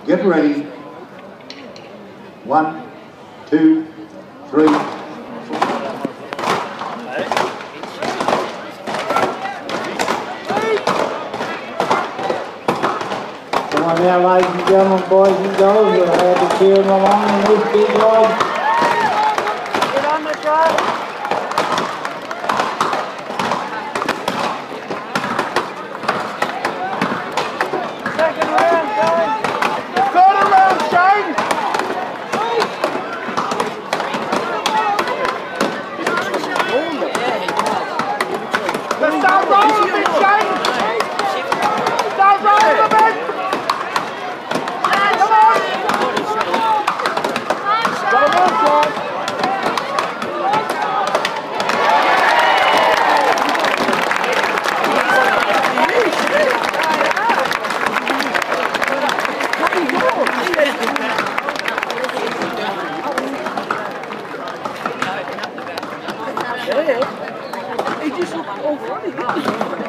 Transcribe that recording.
Get ready. 1, 2, 3. Come on now, ladies and gentlemen, boys and girls, we'll have to cheer them along in this big log. Get on the truck. Second round, Shane. Third round, Shane. Let's start rolling a bit, Shane. Start rolling a bit. Come on. Got him on, Shane. He just looked all funny.